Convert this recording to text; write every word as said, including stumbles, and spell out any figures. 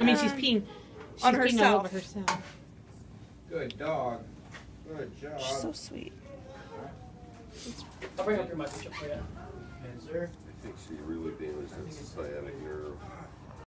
I mean, she's peeing she's on peeing herself. all over herself. Good dog. Good job. She's so sweet. I'll bring up your microchip for you. Yes, sir. I think she really damaged her sciatic nerve.